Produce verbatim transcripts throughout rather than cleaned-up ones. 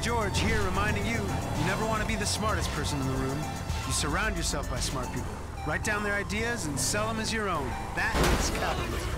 George here reminding you, you never want to be the smartest person in the room. You surround yourself by smart people. Write down their ideas and sell them as your own. That is capitalism.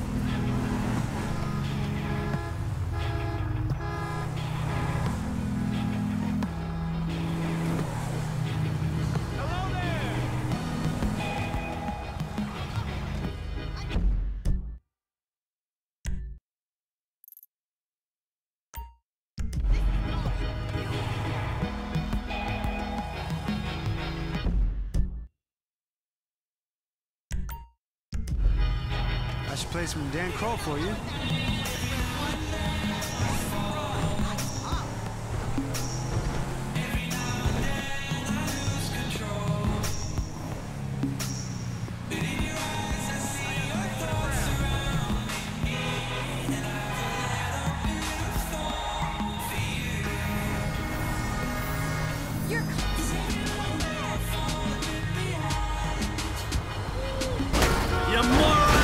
I should play some Dan Kroll for you. You're You moron!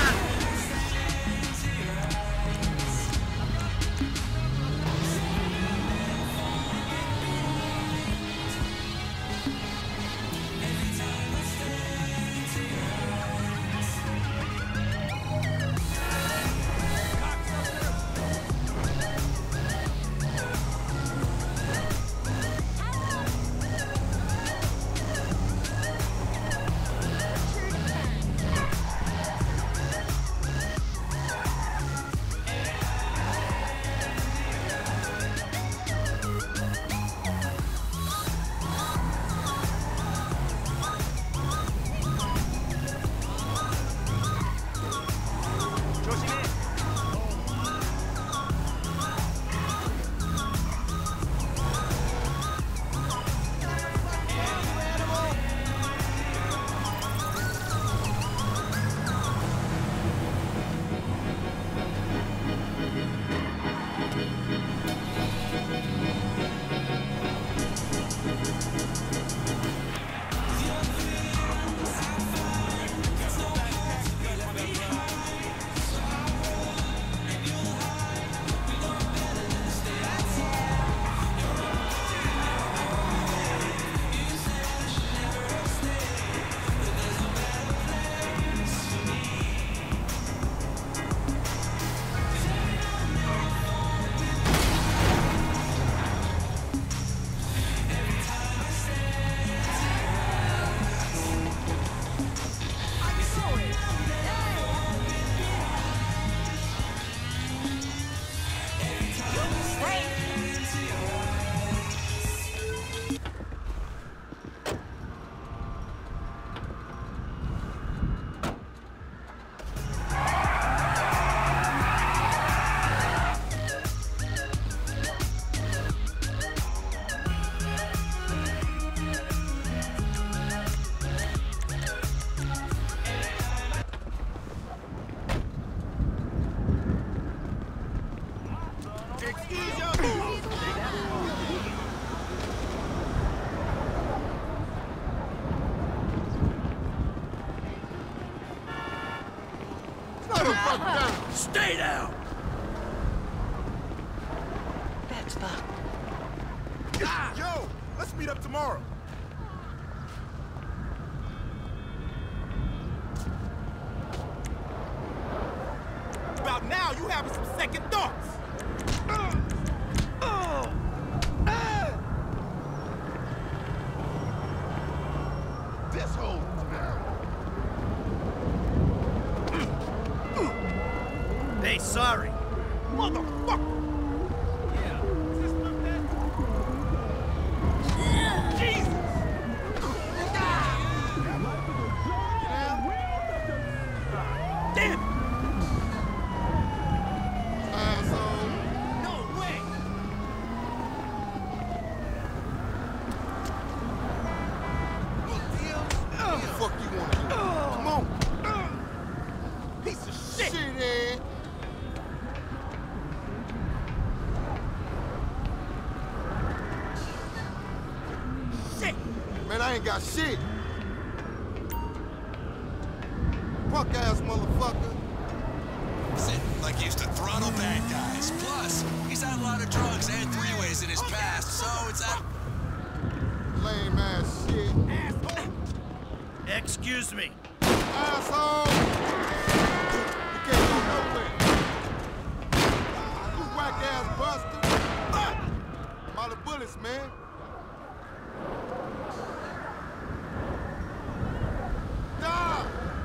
Stay down! That's fucked. Yo, let's meet up tomorrow. About now, you having some second thoughts. Uh, uh, uh. This whole Hey, sorry. motherfucker! Yeah. Jesus! Damn it! Asshole. No way! What the fuck you want to do? Come on! Piece of shit! Shit, man, I ain't got shit. Punk ass motherfucker. Sitting like he used to throttle bad guys. Plus, he's had a lot of drugs and three-ways in his past, so it's that... Lame ass shit. Asshole! Excuse me. Asshole! You can't go nowhere. You whack ass buster. I'm out of bullets, man. Die!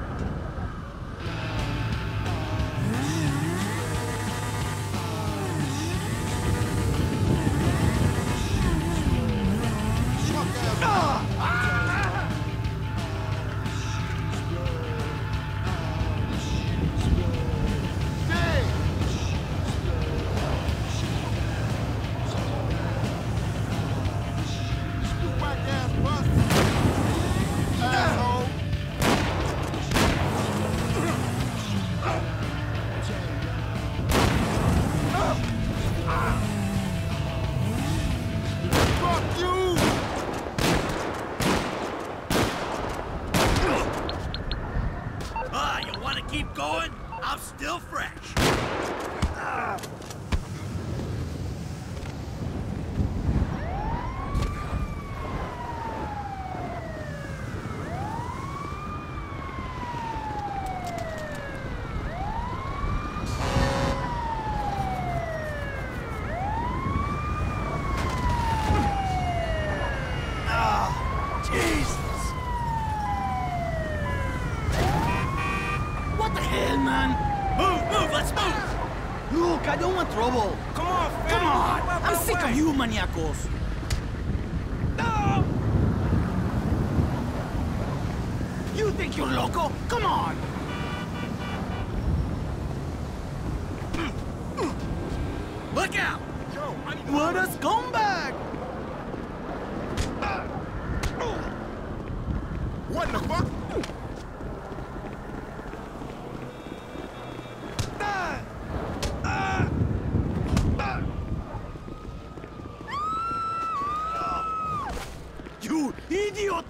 Keep going, I'm still fresh. Ah. Look, I don't want trouble. Come on, fam. Come on. Right, right, I'm sick right. of you, maniacos. No! You think you're loco? Come on. Look out! Joe, I need to... What a scumbag! What the fuck? You idiot!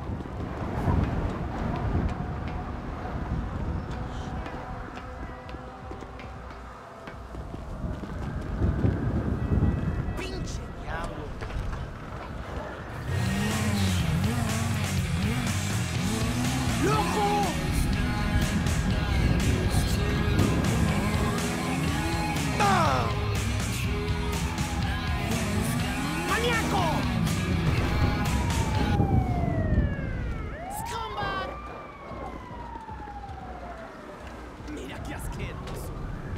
Pinche diablo. ¡Loco! ¡Ah! ¡Maníaco! Mira qué asqueroso.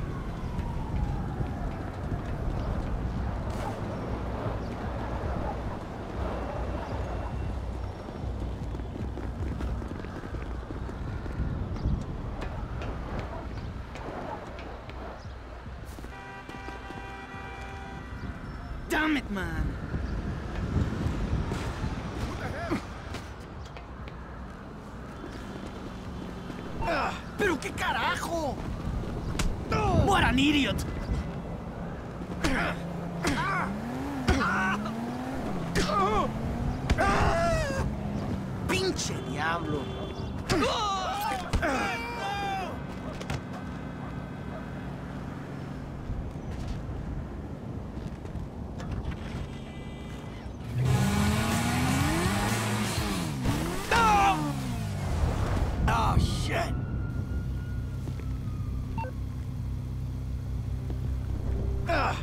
Damn it, man. ¿Pero qué carajo? What an idiot! ¡Pinche diablo! Oh, shit! Ah!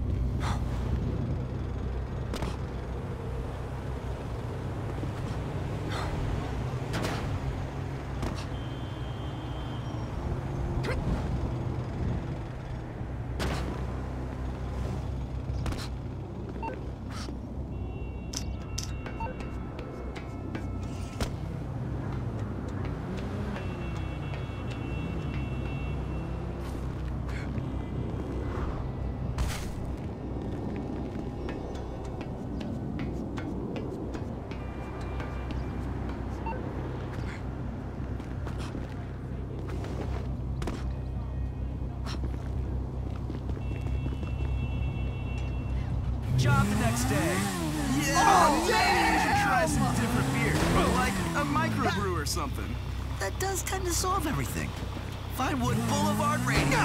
Job the next day. Yeah, Oh, maybe you should try damn! some different beer. Like a microbrew or something. That does kind of solve everything. Vinewood Boulevard Radio.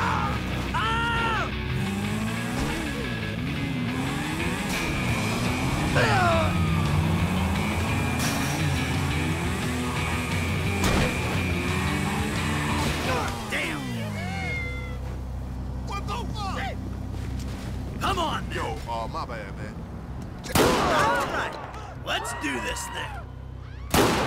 Damn! What the fuck? Come on, then. Yo, uh, my bad, man. All right, let's do this thing.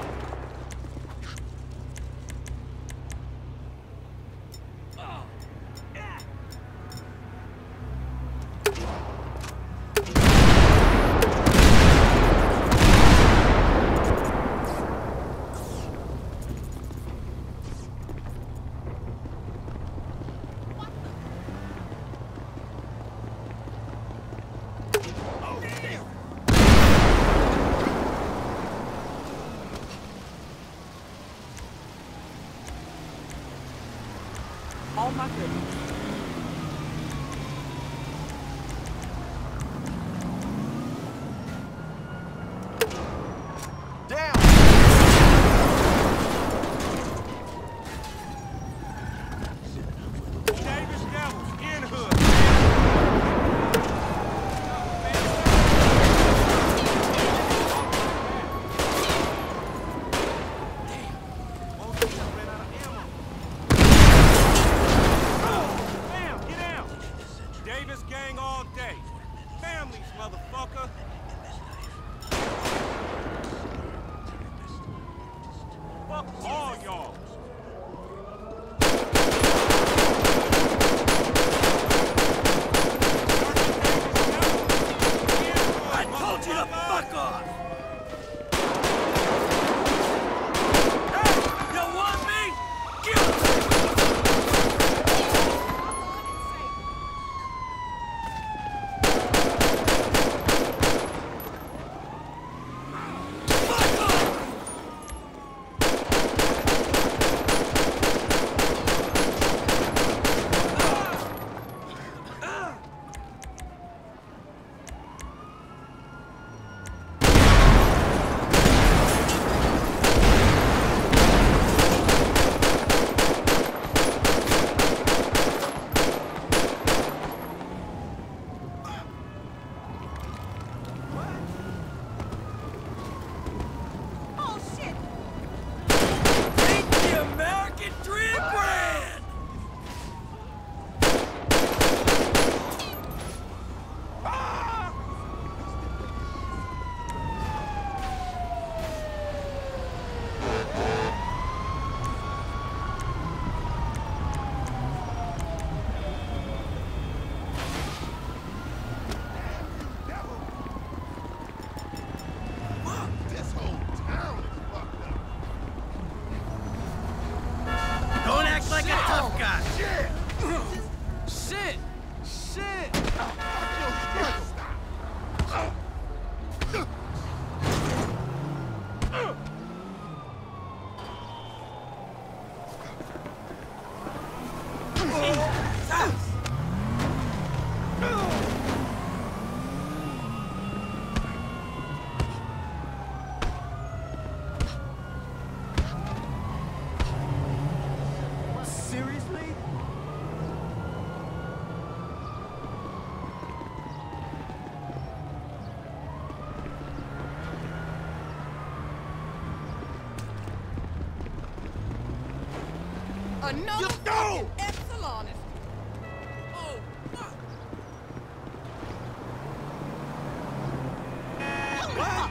Oh my goodness. Davis Devils, in hood. Damn, get out. Davis gang all day. Families, motherfucker. Fuck all y'all. I told you to fuck off! Hey, you want me? Get fuck off! Oh shit! Take the American Dream brand! This whole town is fucked up. Don't act like a tough guy. Shit! Shit! Seriously? Another You go! fucking Epsilon is. Oh fuck! What?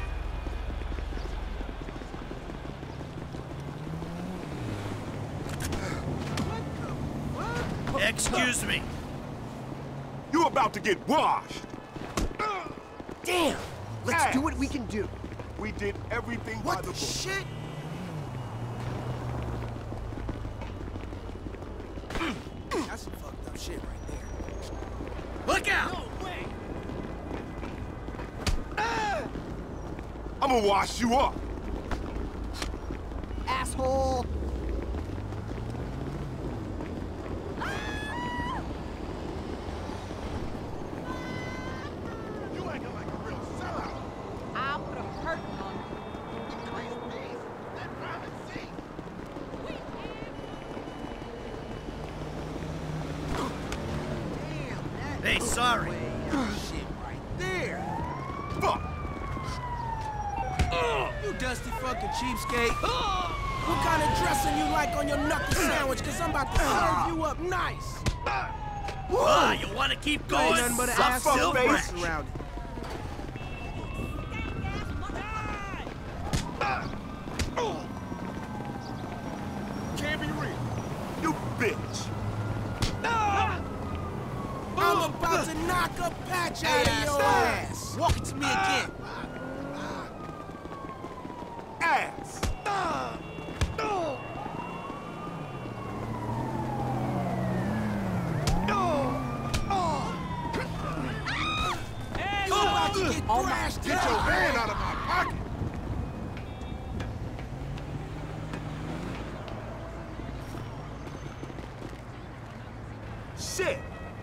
Excuse me. You about to get washed. Damn! Let's do what we can do. We did everything by the book. Shit! That's some fucked up shit right there. Look out! I'm gonna wash you up. Asshole! You acting like a real sellout. I'll put a curtain on you. Increase peace. Let Robin see. We can. sorry. Shit right there. Fuck! You dusty fucking cheapskate. What kind of dressing you like on your knuckle sandwich? Cause I'm about to serve you up nice. Ah, you want to keep Ain't going? nothing but an Suck, ass fuck, still face. fresh around it. Can't be real. You bitch. I'm about to knock a patch out of your ass. Walk it to me again. Ass. You about to get thrashed. Get your hand out of my pocket. Shit.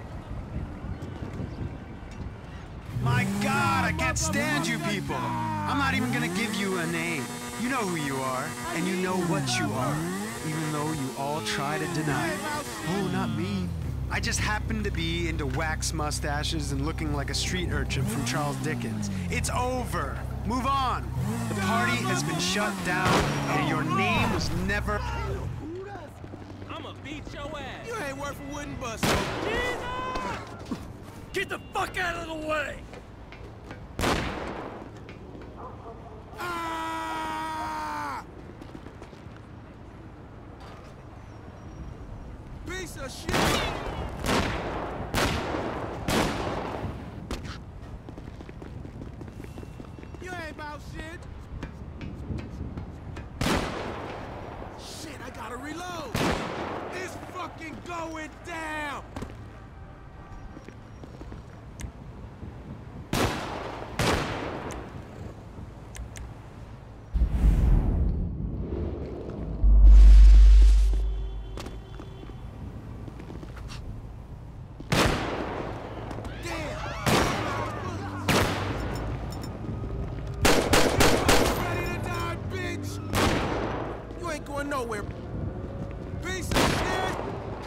My God, I can't stand you people. I'm not even gonna give you a name. You know who you are, and you know what you are, even though you all try to deny it. Oh, not me. I just happen to be into wax mustaches and looking like a street urchin from Charles Dickens. It's over. Move on. The party has been shut down, and your name was never... I'ma beat your ass. You ain't worth a wooden bus. Get the fuck out of the way. Ah! Piece of shit. You ain't about shit. Shit, I gotta reload. It's fucking going down. Going nowhere. Piece of shit!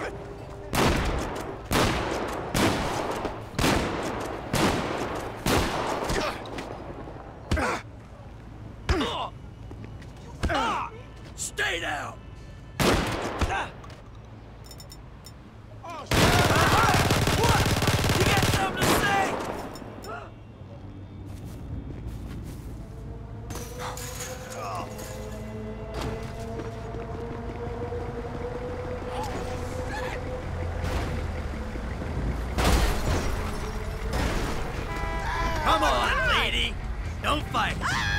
Stay down. Oh, What? You got something to say? Come on, lady. Don't fight.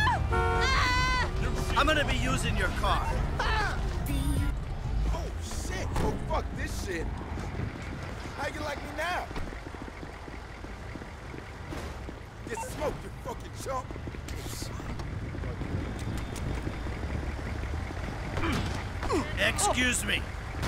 I'm gonna be using your car. Oh, shit. Oh, fuck this shit. How you like me now? Get smoked, you fucking chump. Excuse me.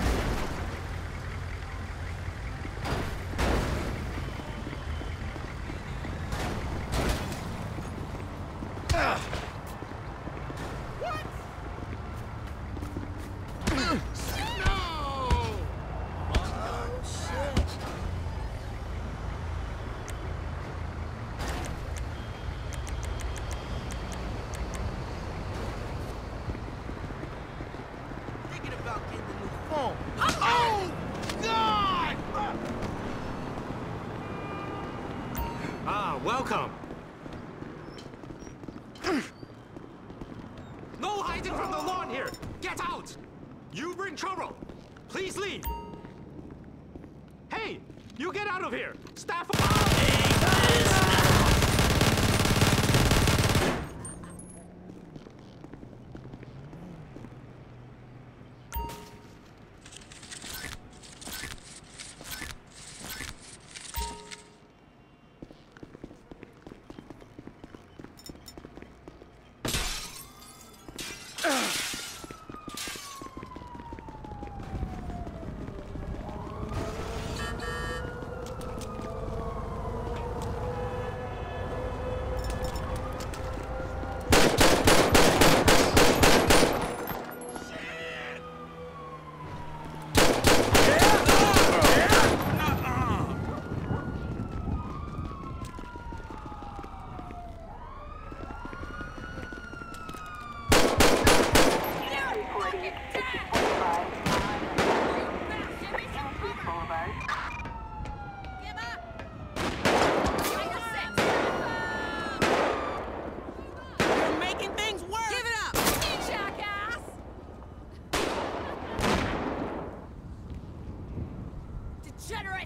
thinking about getting a new phone. Oh, God! Ah, welcome. No hiding from the lawn here! Get out! You bring trouble! Please leave! Hey! You get out of here! Staff degenerate!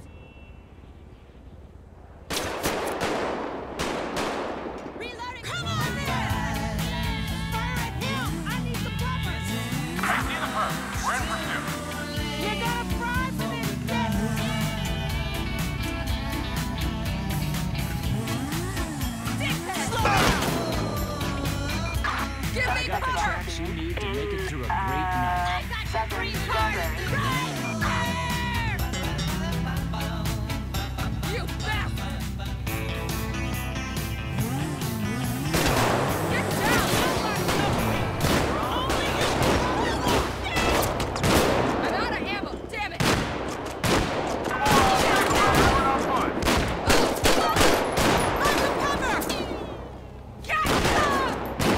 Reloading! Come on, man! Fire at him! I need some bumpers! I see the perp. We're in pursuit. You got a prize for this, Dickhead! Slow down! Give me Got the cover! tracks you need to make it through a great night. I got the green card! Right there! You bastard! Get down! Only you! I'm out of ammo! Damn it! Under cover! Get some!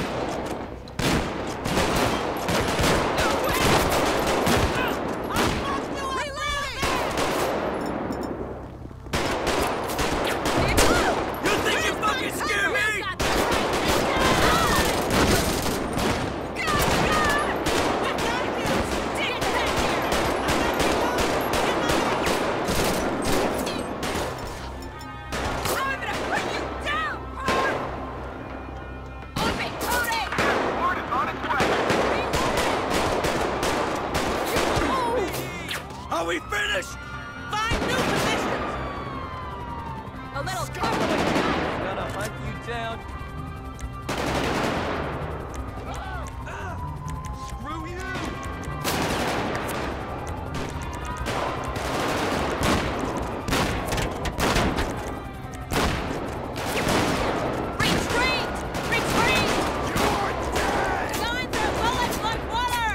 No way! You think you fucking scare me? Word is on its way. Are we finished? Find new positions! A little cover would be nice. Gonna hunt you down. Screw you. Retreat! Retreat! Going through bullets like water!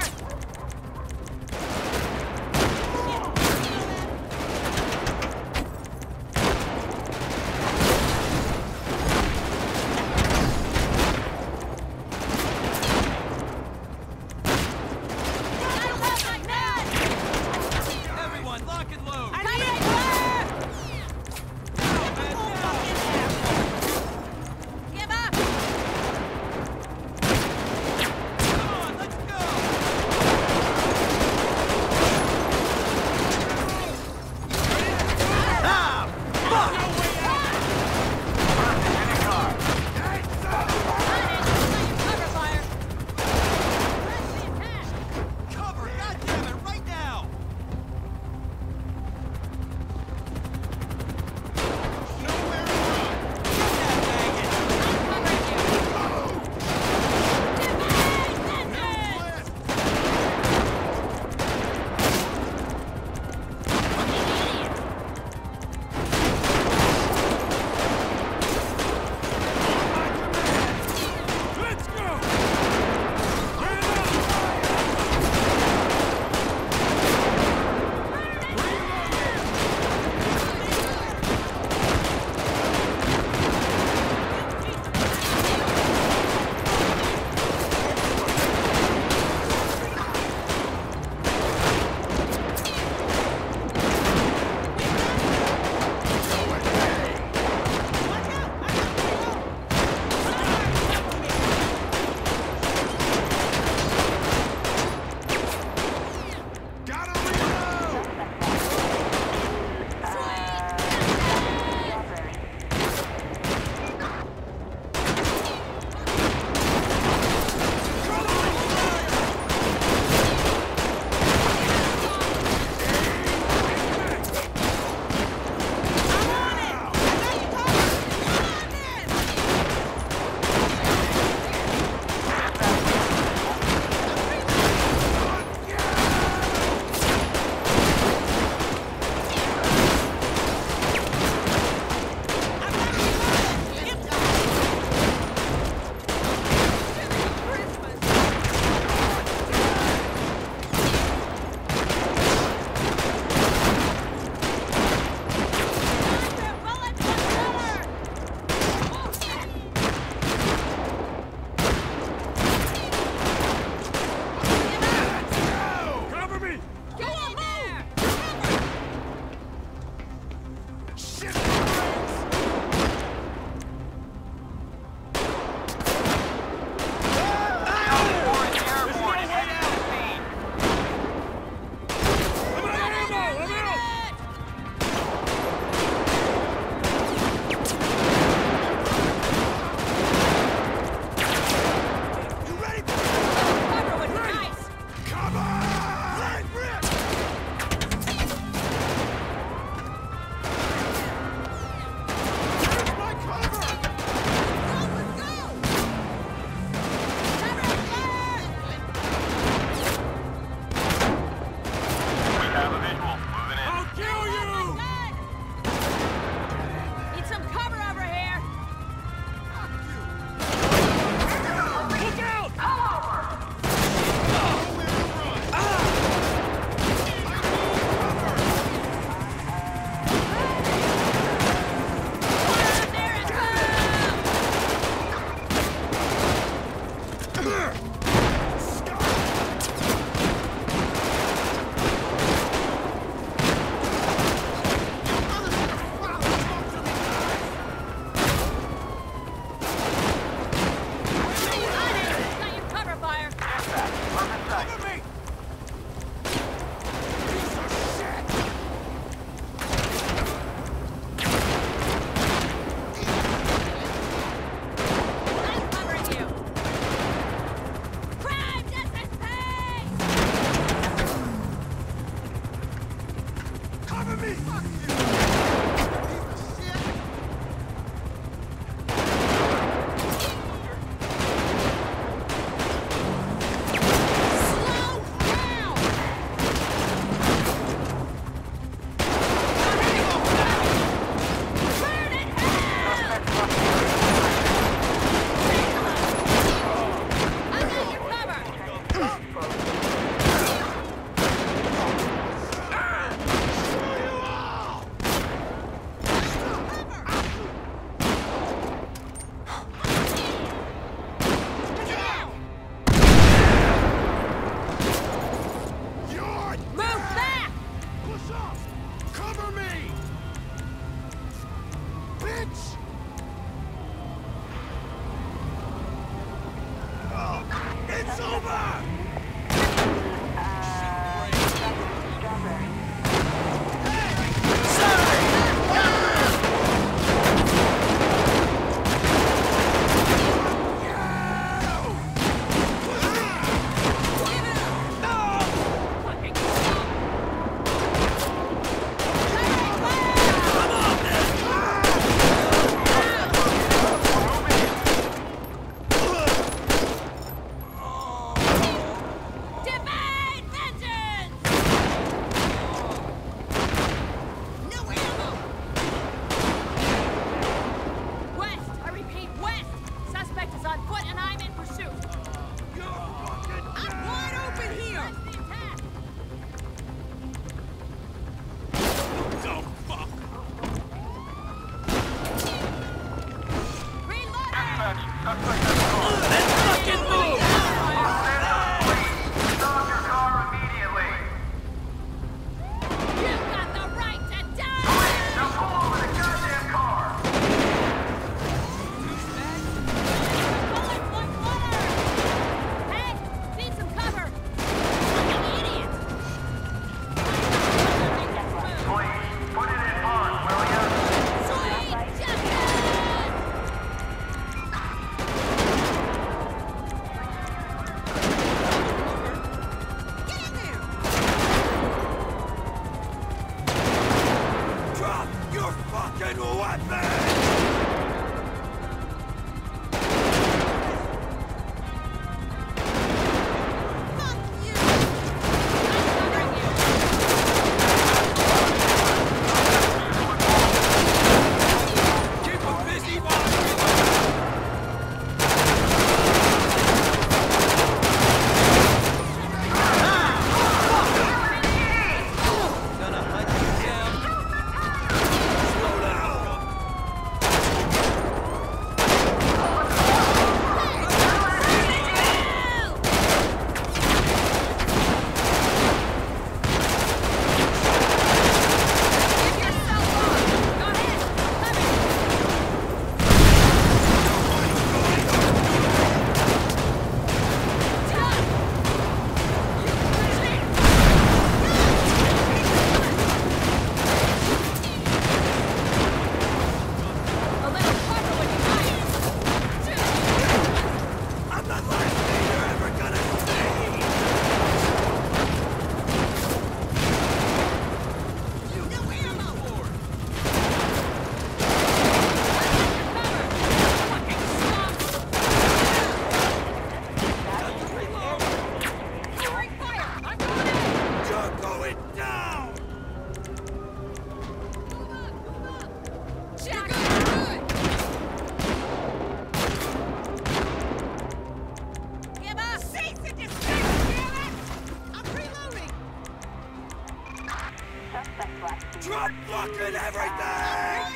Drop fucking everything!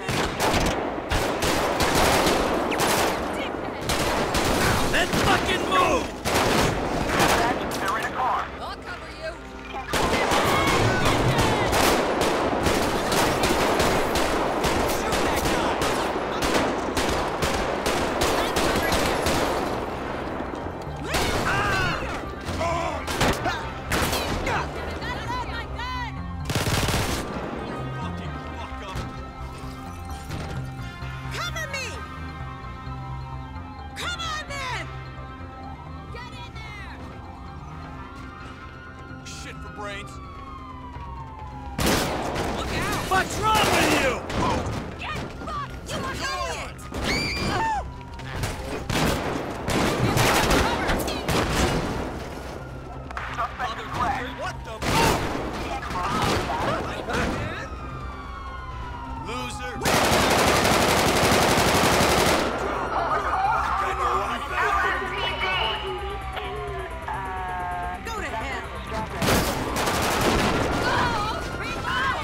Then fucking move! They're in a car. I'll cover you. Cover me! Come on then! Get in there! Shit for brains. Look out! What's wrong with you? Get fucked! You want it! What the Loser! Go to hell! Oh! Reload!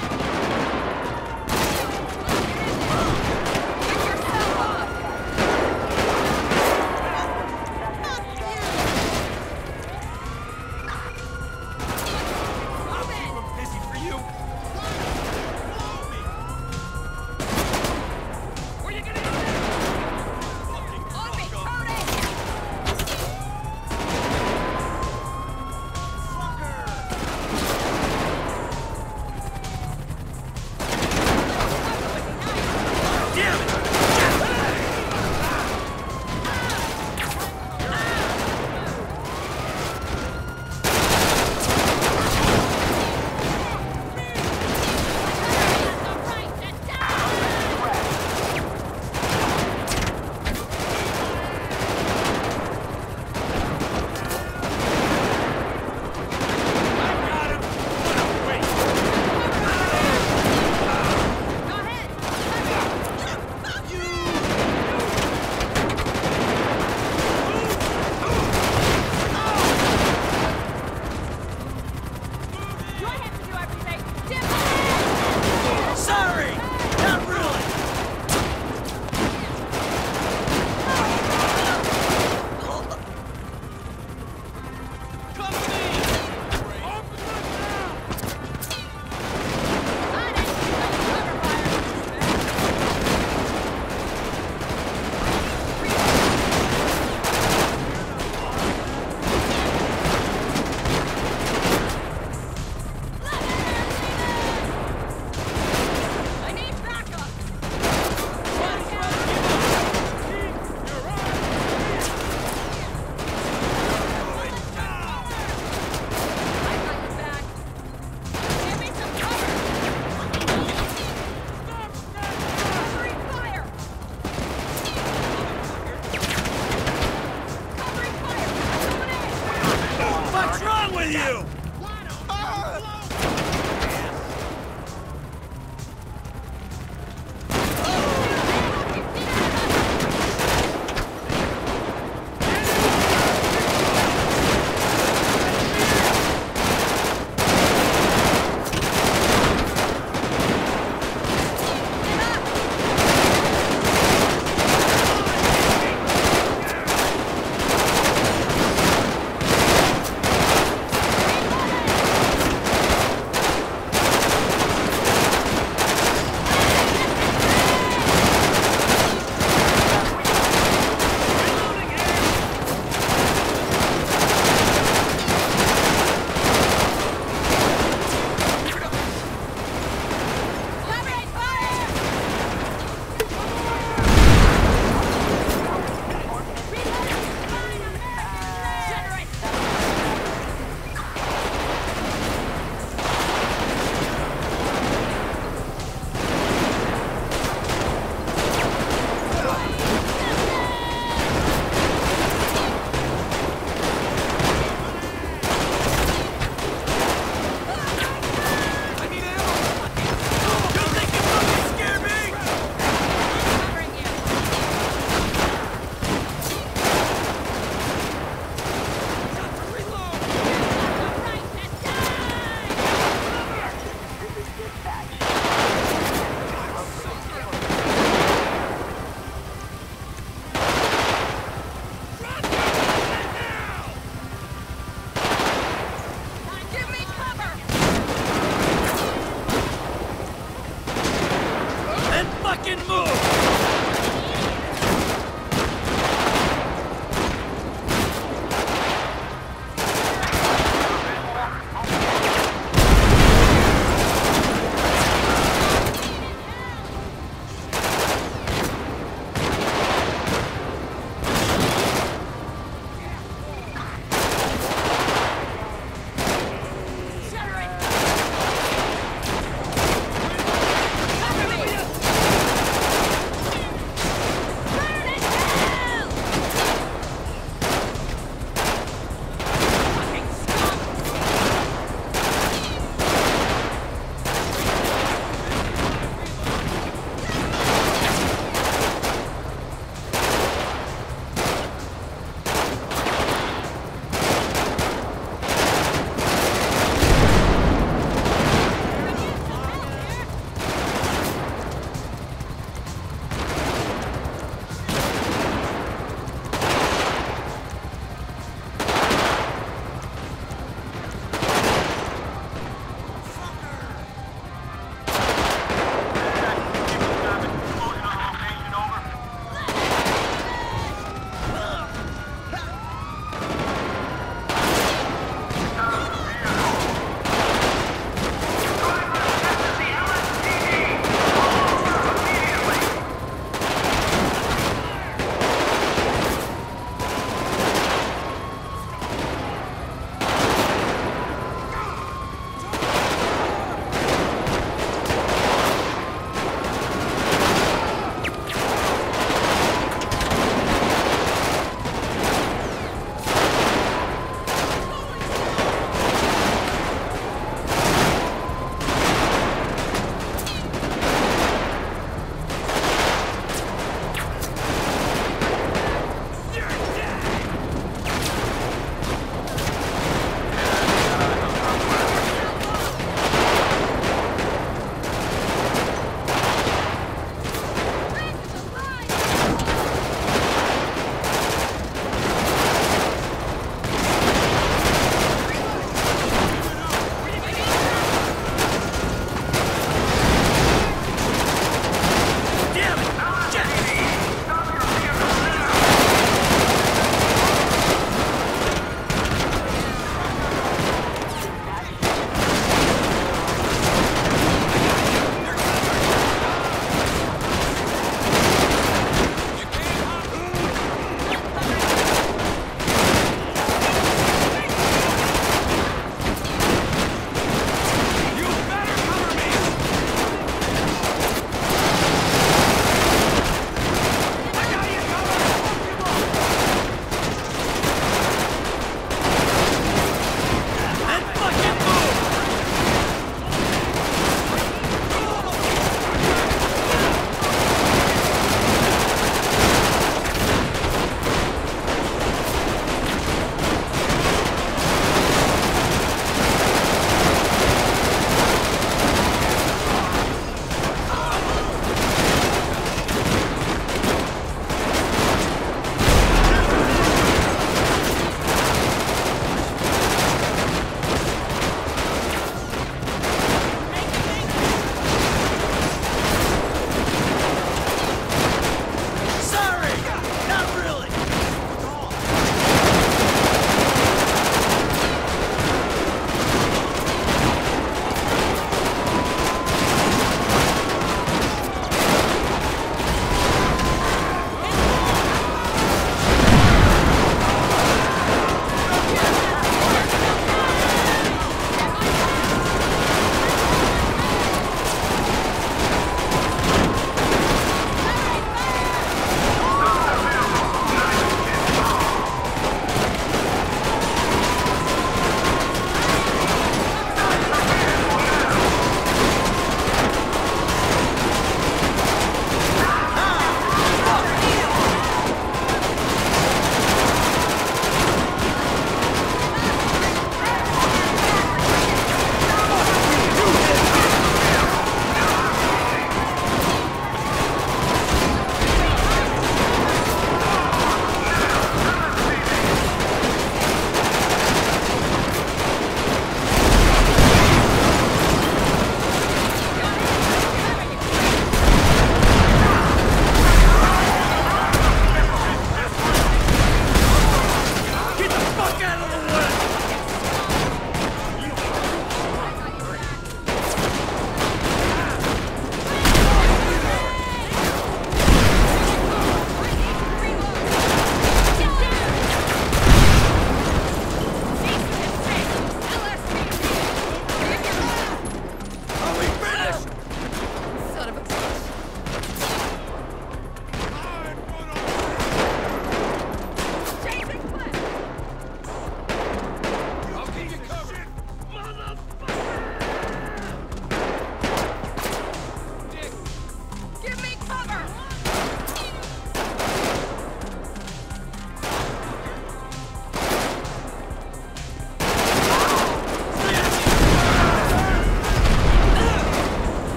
Get yourself up! I'm busy for you.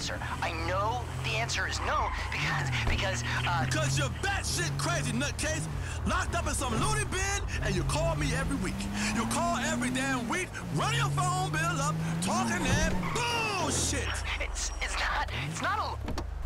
officer. I know the answer is no because, because, uh... Because you're batshit crazy, nutcase. Locked up in some loony bin, and you call me every week. You call every damn week, run your phone bill up, talking that bullshit. It's, it's not, it's not a...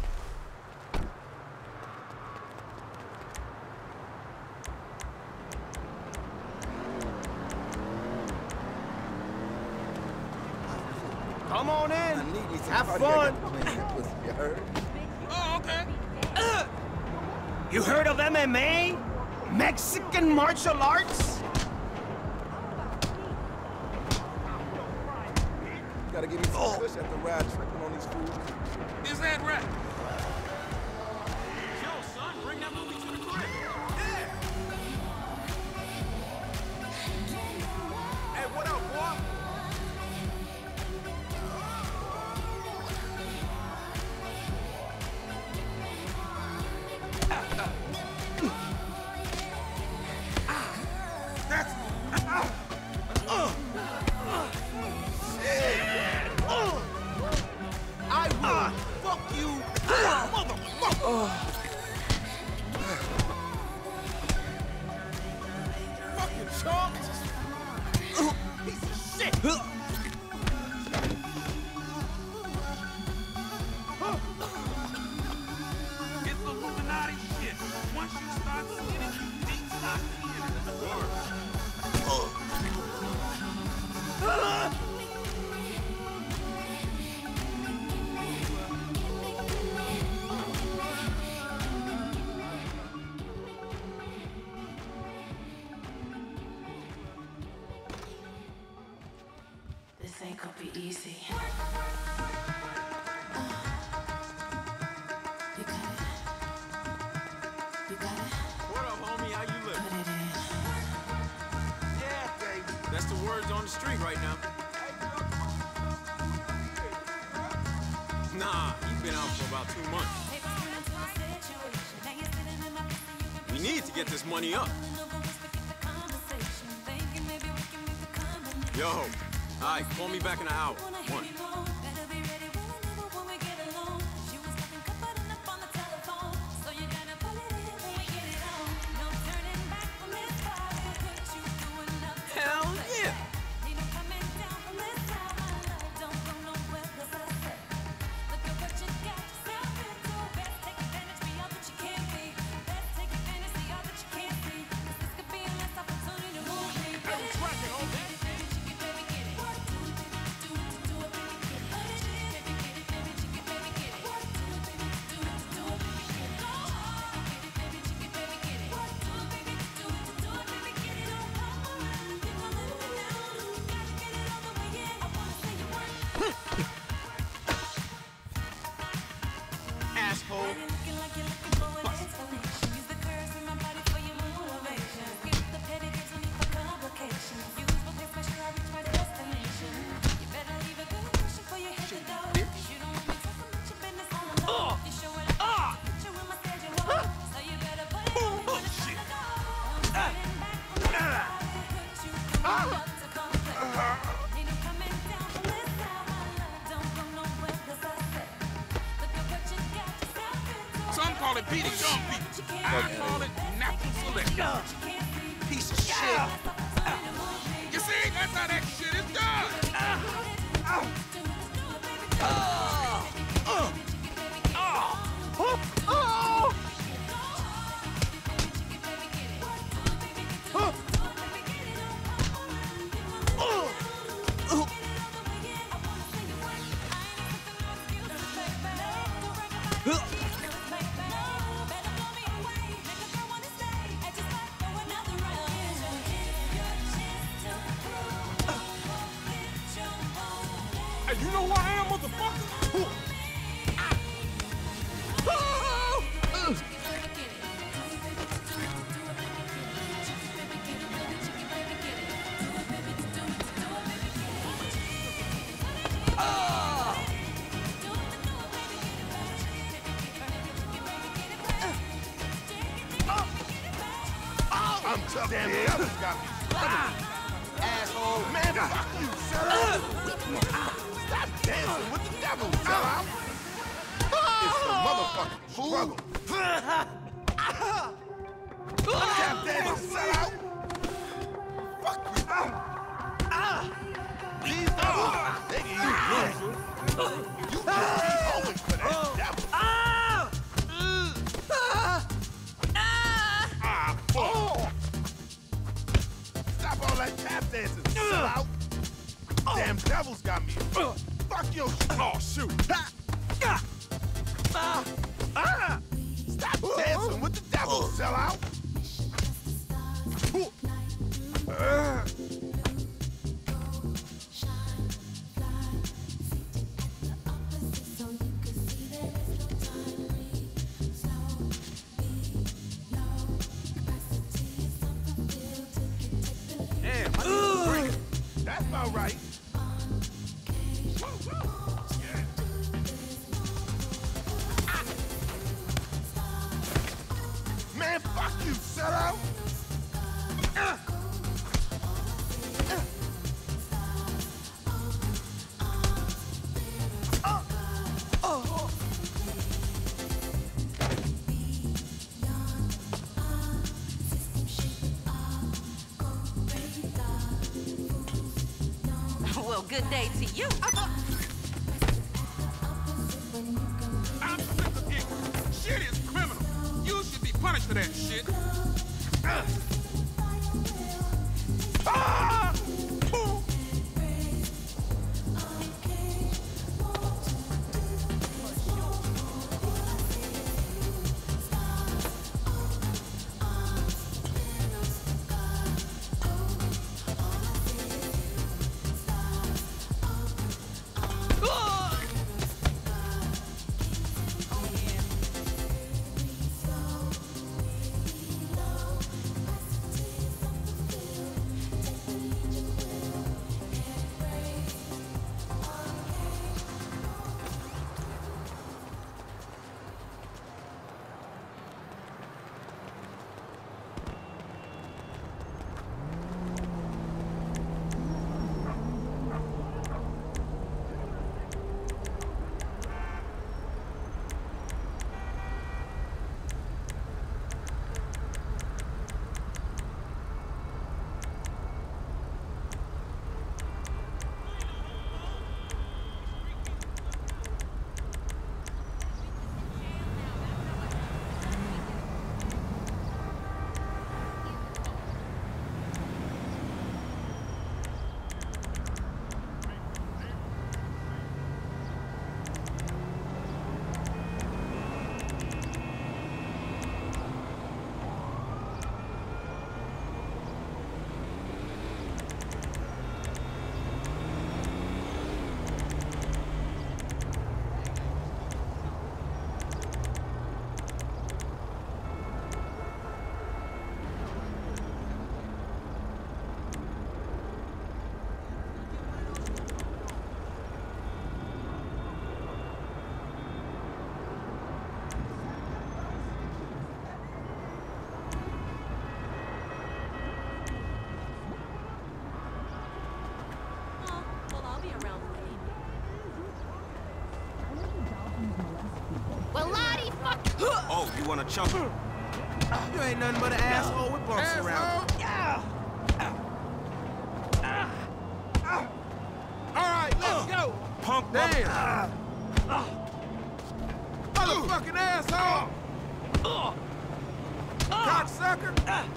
Come on in. Have fun. You heard? Oh, okay. Uh, you heard of M M A? Mexican martial arts? Gotta give me some oh. push at the ride tripping on these fools. Is that right? Yo, son, bring that movie to the crib. Yeah. Hey, what up, boy? This ain't gonna be easy. You got it. You got it. What up, homie? How you living? Put it in. Yeah, baby. That's the words on the street right now. Nah, you've been out for about two months. We need to get this money up. Yo, all right, call me back in an hour. One. Hell yeah! Asshole. Some call it beating young people. I call it natural selection. Piece of shit. You see, that's how that shit is done. Uh, uh, uh, uh, uh, uh. Hey, you know who I am, motherfucker? I'm tough, damn it. Asshole, man, fuck you, sir. Stop dancing with the devil, sir. fucking fool. Tap dancing, sell out. Fuck you. These devils, they can use loser. You just be always for that devil. Ah, fuck. Stop all that tap dancing, sell out. Damn devils got me. Fuck your shit. Oh, shoot. Stop dancing with the devil, sell out. Damn, I need a drink. That's about right. Man, fuck you, shut up! Uh. Uh. Uh. Oh. Well, good day to you. I'm sick of it. Shit is criminal. You should be punished for that shit. Uh. Ah! Ooh. Oh, you wanna chump? You ain't nothing but an asshole with bumps Asshole. around. Yeah. All right, let's go. Punk Damn. Motherfucking asshole. Cocksucker.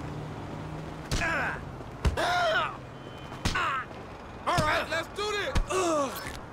All right, let's do this.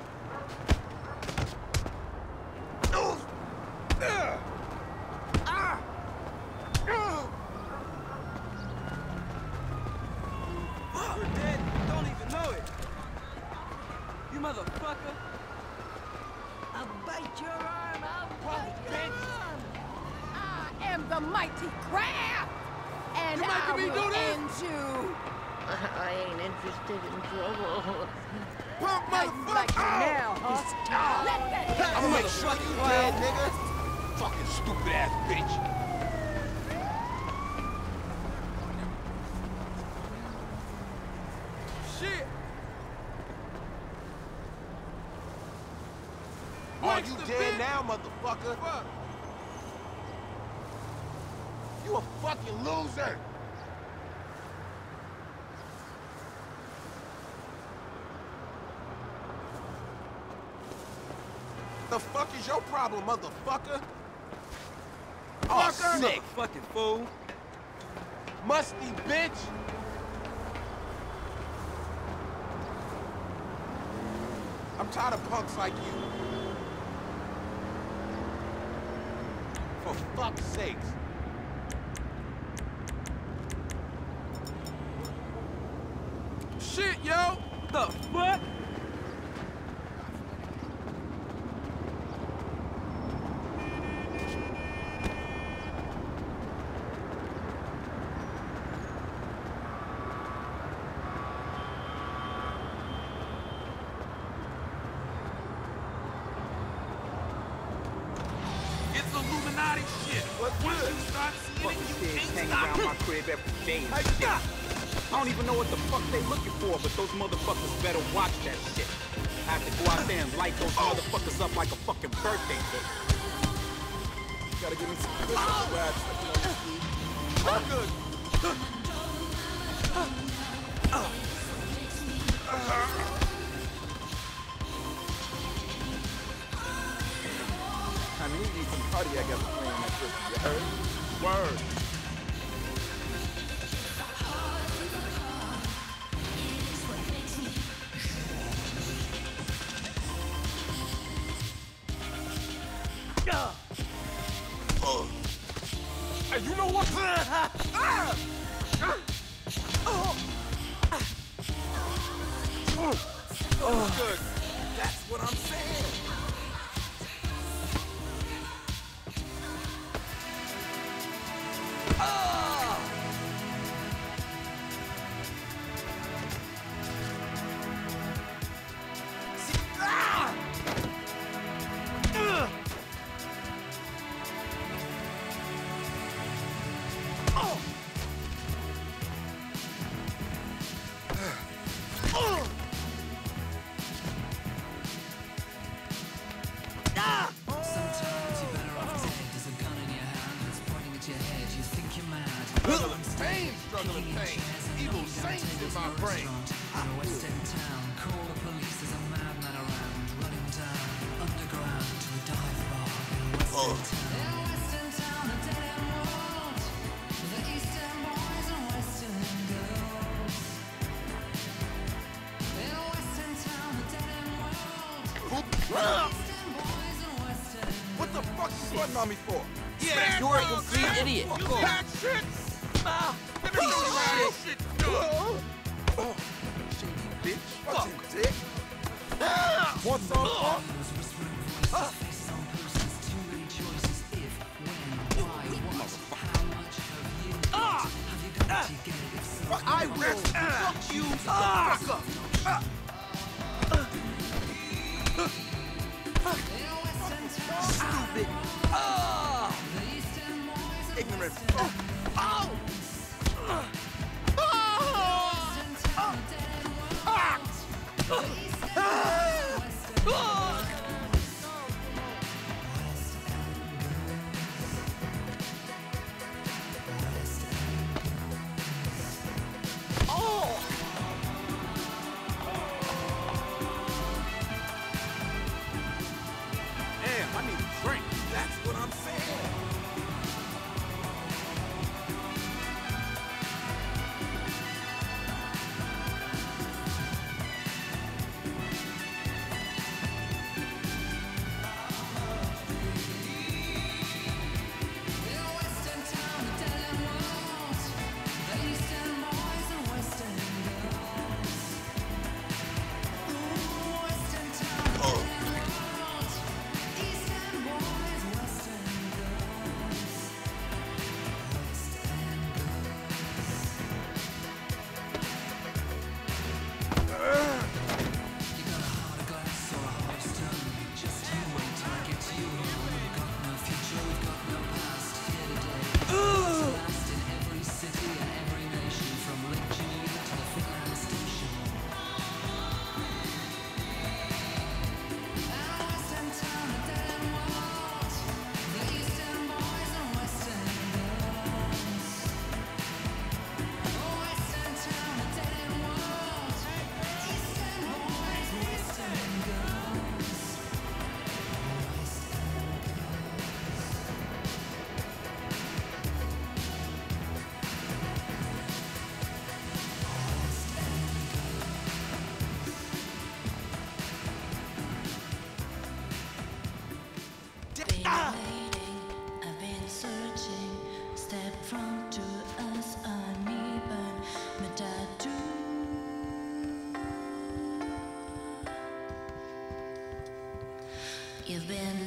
You're dead. You don't even know it. You motherfucker. I'll bite your arm. I'll bite your arm. I am the mighty crab, and You I making me will do this? end you. I ain't interested in trouble. Punk How you like me motherfucker. now, huh? Let that I'm gonna make sure you dead, nigga. Fucking stupid ass bitch. Shit. Are What's you the dead bit? now, motherfucker? Fuck. You a fucking loser! The fuck is your problem, motherfucker? Oh, Fucker! sick. Fucking fool. Musty bitch! I'm tired of punks like you. For fuck's sakes. Shit, yo! The fuck? It's Illuminati shit. What's Once good? you start seeing it, Fucking you kids can't hanging stop. around my crib every day and shit. I don't even know what the fuck they looking for, but those motherfuckers better watch that shit. I have to go out there and light those motherfuckers up like a fucking birthday cake. Gotta give me some good wax. I'm good. I mean, you need some cardiac after playing that shit. You heard? Word. Hey, you know what? Oh, good. That's what I'm saying. Pain, struggling pain. Evil saints in my brain. What the fuck you sweating on me for? Yeah, you're a complete idiot. You bad shit! Let me show you how this shit's done. Oh, shady bitch. Fucking dick. Want some fun? I will fuck you the fuck up. Stupid. Ignorant. Oh! Damn, I need a drink. That's what I'm saying. You've been